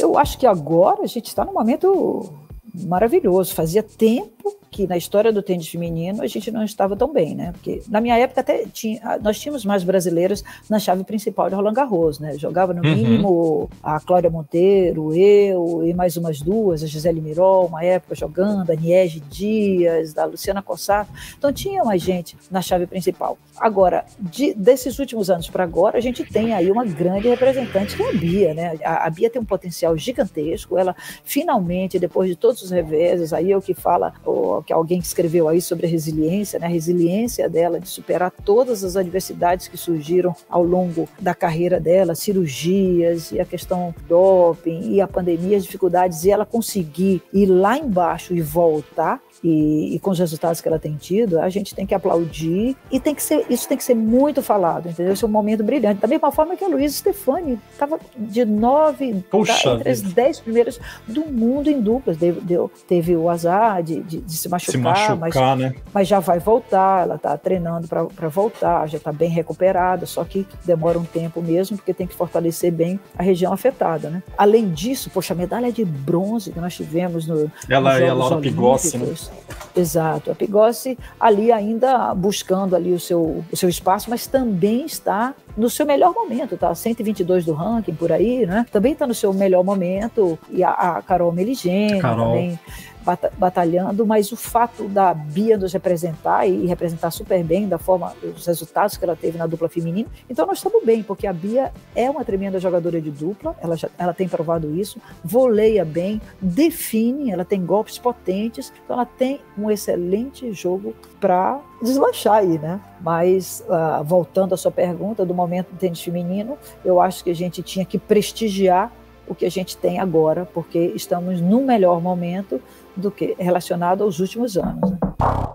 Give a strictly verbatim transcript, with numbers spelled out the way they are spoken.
Eu acho que agora a gente está num momento maravilhoso. Fazia tempo que na história do tênis feminino a gente não estava tão bem, né? Porque na minha época até tinha, nós tínhamos mais brasileiras na chave principal de Roland Garros, né? Jogava no mínimo uhum. a Cláudia Monteiro, eu e mais umas duas, a Gisele Mirol, uma época jogando, a Niege Dias, a Luciana Cossato. Então tinha mais gente na chave principal. Agora, de, desses últimos anos para agora, a gente tem aí uma grande representante que é a Bia, né? A, a Bia tem um potencial gigantesco, ela finalmente, depois de todos os reveses, aí é o que fala o, que alguém que escreveu aí sobre a resiliência, né? A resiliência dela de superar todas as adversidades que surgiram ao longo da carreira dela, cirurgias e a questão do doping e a pandemia, as dificuldades, e ela conseguir ir lá embaixo e voltar. E, e com os resultados que ela tem tido, a gente tem que aplaudir e tem que ser, isso tem que ser muito falado, entendeu? Esse é um momento brilhante. Da mesma forma que a Luísa Stefani estava de nove, tá, entre as dez primeiras do mundo em duplas. Deu, deu, teve o azar de, de, de se machucar, se machucar mas, né? mas já vai voltar, ela está treinando para voltar, já está bem recuperada, só que demora um tempo mesmo, porque tem que fortalecer bem a região afetada, né? Além disso, poxa, a medalha de bronze que nós tivemos no, ela nos e a Laura Pigossi, né? Exato, a Pigossi ali ainda buscando ali o seu, o seu espaço, mas também está no seu melhor momento, tá? cento e vinte e dois do ranking por aí, né? Também está no seu melhor momento, e a, a Carol Meligeni também batalhando, mas o fato da Bia nos representar e representar super bem da forma, os resultados que ela teve na dupla feminina, então nós estamos bem, porque a Bia é uma tremenda jogadora de dupla, ela, já, ela tem provado isso, voleia bem, define, ela tem golpes potentes, então ela tem um excelente jogo para deslanchar aí, né? Mas, uh, voltando à sua pergunta do momento do tênis feminino, eu acho que a gente tinha que prestigiar o que a gente tem agora, porque estamos num melhor momento do que relacionado aos últimos anos, né?